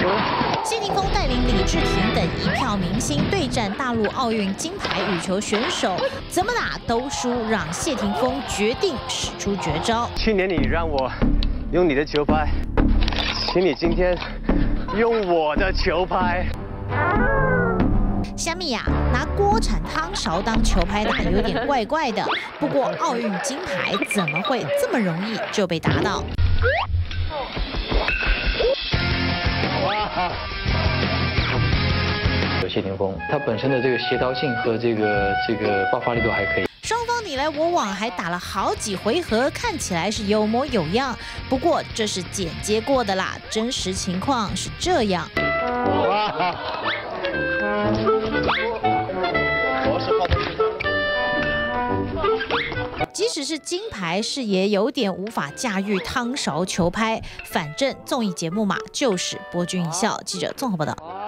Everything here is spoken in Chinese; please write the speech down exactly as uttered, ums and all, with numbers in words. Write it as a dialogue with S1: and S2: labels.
S1: 谢霆锋带领李治廷等一票明星对战大陆奥运金牌羽球选手，怎么打都输，让谢霆锋决定使出绝招。
S2: 去年你让我用你的球拍，请你今天用我的球拍。
S1: 虾米呀，拿锅铲汤勺当球拍打有点怪怪的。不过奥运金牌怎么会这么容易就被打到？
S2: 哇！
S3: 谢霆锋他本身的这个协调性和这个这个爆发力都还可以。
S1: 双方你来我往，还打了好几回合，看起来是有模有样。不过这是剪接过的啦，真实情况是这样。
S2: 哇！
S1: 即使是金牌，是也有点无法驾驭汤勺球拍。反正综艺节目嘛，就是博君一笑。记者综合报道。